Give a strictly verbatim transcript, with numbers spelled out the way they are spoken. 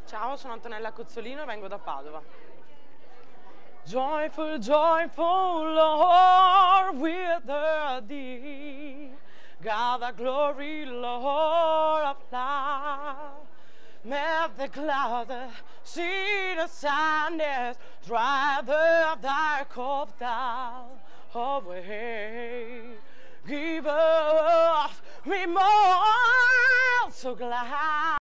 Ciao, sono Antonella Cozzolino e vengo da Padova. Joyful, joyful Lord, with thee, God the glory, Lord of love. Met the clouds, see the sadness, drive the dark of doubt away. Give us, we more so glad.